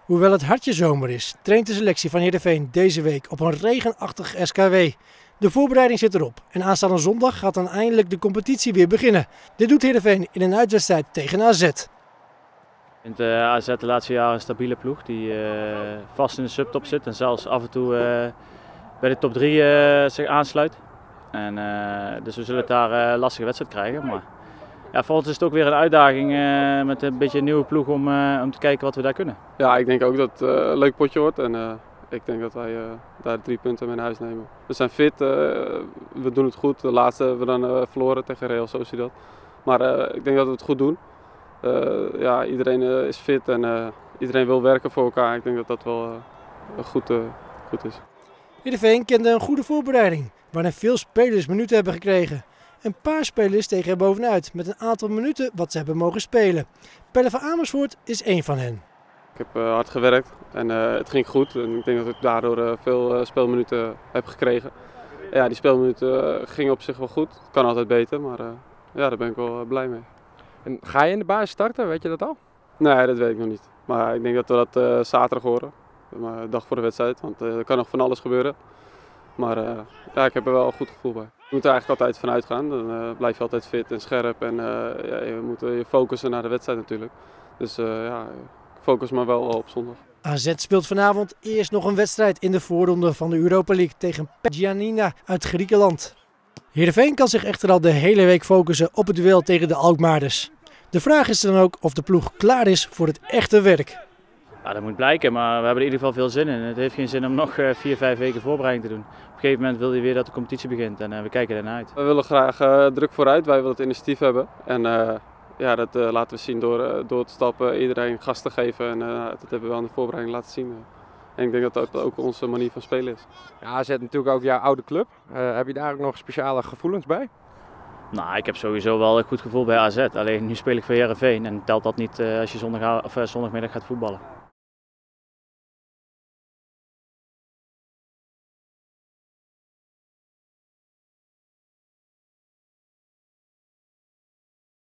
Hoewel het hartje zomer is, traint de selectie van Heerenveen deze week op een regenachtig SKW. De voorbereiding zit erop en aanstaande zondag gaat dan eindelijk de competitie weer beginnen. Dit doet Heerenveen in een uitwedstrijd tegen AZ. Ik vind AZ de laatste jaren een stabiele ploeg die vast in de subtop zit en zelfs af en toe bij de top 3 zich aansluit. Dus we zullen het daar een lastige wedstrijd krijgen. Maar ja, voor ons is het ook weer een uitdaging met een beetje een nieuwe ploeg om te kijken wat we daar kunnen. Ja, ik denk ook dat het een leuk potje wordt en ik denk dat wij daar 3 punten mee naar huis nemen. We zijn fit, we doen het goed. De laatste hebben we dan verloren tegen Real Sociedad. Maar ik denk dat we het goed doen. Ja, iedereen is fit en iedereen wil werken voor elkaar. Ik denk dat dat wel goed is. Heerenveen kende een goede voorbereiding, waarin veel spelers minuten hebben gekregen. Een paar spelers stegen er bovenuit met een aantal minuten wat ze hebben mogen spelen. Pelle van Amersfoort is één van hen. Ik heb hard gewerkt en het ging goed. En ik denk dat ik daardoor veel speelminuten heb gekregen. Ja, die speelminuten gingen op zich wel goed. Het kan altijd beter, maar ja, daar ben ik wel blij mee. En ga je in de basis starten, weet je dat al? Nee, dat weet ik nog niet. Maar ik denk dat we dat zaterdag horen. De dag voor de wedstrijd, want er kan nog van alles gebeuren. Maar ja, ik heb er wel een goed gevoel bij. Je moet er eigenlijk altijd vanuit gaan. Dan blijf je altijd fit en scherp. En ja, je moet je focussen naar de wedstrijd natuurlijk. Dus ja, ik focus me wel op zondag. AZ speelt vanavond eerst nog een wedstrijd in de voorronde van de Europa League tegen Giannina uit Griekenland. Heerenveen kan zich echter al de hele week focussen op het duel tegen de Alkmaarders. De vraag is dan ook of de ploeg klaar is voor het echte werk. Ja, dat moet blijken, maar we hebben er in ieder geval veel zin in. Het heeft geen zin om nog 4-5 weken voorbereiding te doen. Op een gegeven moment wil je weer dat de competitie begint en we kijken ernaar uit. We willen graag druk vooruit, wij willen het initiatief hebben. En ja, dat laten we zien door te stappen, iedereen gas te geven. En dat hebben we aan de voorbereiding laten zien. En ik denk dat dat ook onze manier van spelen is. Ja, AZ natuurlijk ook jouw oude club. Heb je daar ook nog speciale gevoelens bij? Nou, ik heb sowieso wel een goed gevoel bij AZ. Alleen nu speel ik voor Heerenveen en telt dat niet als je zondagmiddag gaat voetballen.